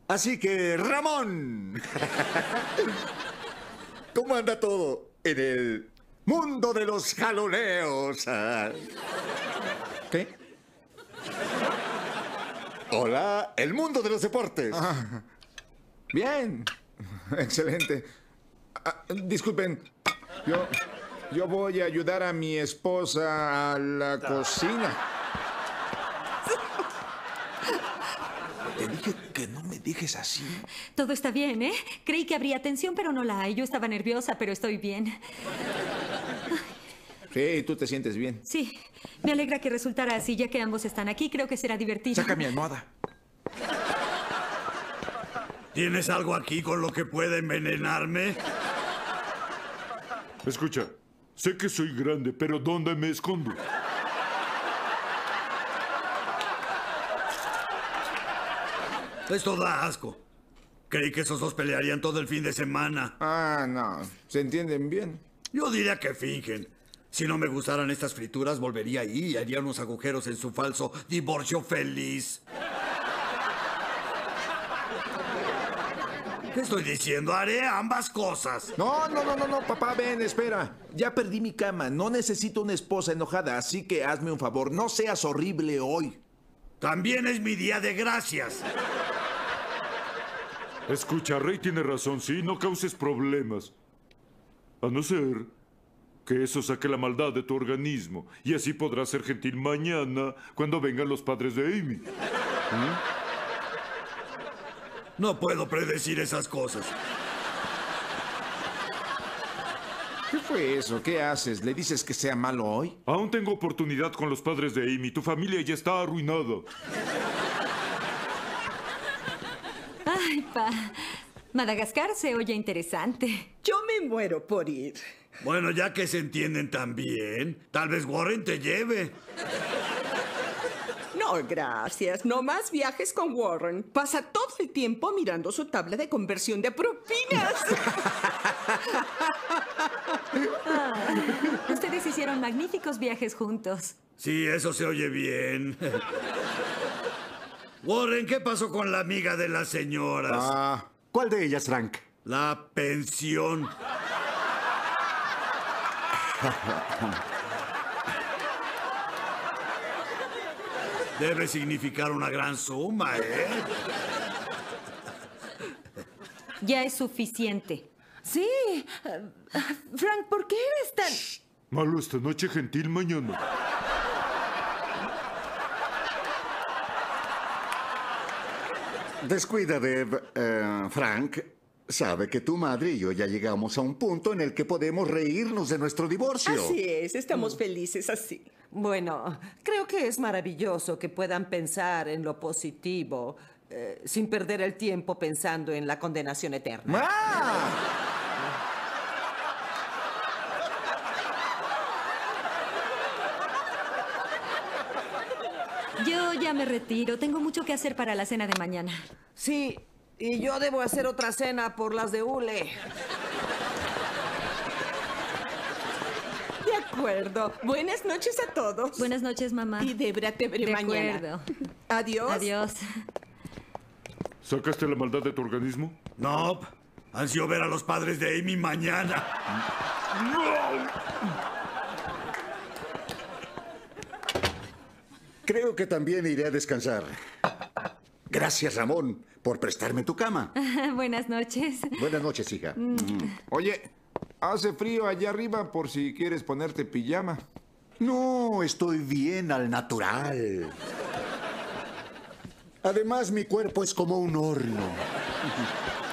Así que, Ramón, ¿cómo anda todo en el mundo de los jaloneos? ¿Qué? Hola, el mundo de los deportes. Bien. Excelente. Disculpen. Yo voy a ayudar a mi esposa a la cocina. Te dije que no me dejes así. Todo está bien, ¿eh? Creí que habría tensión, pero no la hay. Yo estaba nerviosa, pero estoy bien. Sí, tú te sientes bien. Sí, me alegra que resultara así, ya que ambos están aquí. Creo que será divertido. Saca mi almohada. ¿Tienes algo aquí con lo que pueda envenenarme? Escucha, sé que soy grande, pero ¿dónde me escondo? Esto da asco. Creí que esos dos pelearían todo el fin de semana. No. ¿Se entienden bien? Yo diría que fingen. Si no me gustaran estas frituras, volvería ahí y haría unos agujeros en su falso divorcio feliz. ¿Qué estoy diciendo? Haré ambas cosas. No, papá, ven, espera. Ya perdí mi cama. No necesito una esposa enojada, así que hazme un favor. No seas horrible hoy. También es mi día de gracias. Escucha, Rey tiene razón, sí, no causes problemas. A no ser que eso saque la maldad de tu organismo. Y así podrás ser gentil mañana cuando vengan los padres de Amy. No puedo predecir esas cosas. ¿Qué fue eso? ¿Qué haces? ¿Le dices que sea malo hoy? Aún tengo oportunidad con los padres de Amy. Tu familia ya está arruinada. Ay, pa. Madagascar se oye interesante. Yo me muero por ir. Bueno, ya que se entienden tan bien, tal vez Warren te lleve. No, gracias. No más viajes con Warren. Pasa todo el tiempo mirando su tabla de conversión de propinas. Ustedes hicieron magníficos viajes juntos. Sí, eso se oye bien. Warren, ¿qué pasó con la amiga de las señoras? ¿Cuál de ellas, Frank? La pensión. Debe significar una gran suma, ¿eh? Ya es suficiente. Sí. Frank, ¿por qué eres tan...? Malo esta noche, gentil mañana. Descuida, Deb. Frank sabe que tu madre y yo ya llegamos a un punto en el que podemos reírnos de nuestro divorcio. Así es, estamos felices así. Bueno, creo que es maravilloso que puedan pensar en lo positivo sin perder el tiempo pensando en la condenación eterna. Yo ya me retiro. Tengo mucho que hacer para la cena de mañana. Sí, y yo debo hacer otra cena por las de Ule. De acuerdo. Buenas noches a todos. Buenas noches, mamá. Y Debra, te veré De mañana. acuerdo. Adiós. Adiós. ¿Sacaste la maldad de tu organismo? No. Ansío ver a los padres de Amy mañana. Creo que también iré a descansar. Gracias, Ramón, por prestarme tu cama. Buenas noches. Buenas noches, hija. Oye, hace frío allá arriba por si quieres ponerte pijama. No, estoy bien al natural. Además, mi cuerpo es como un horno.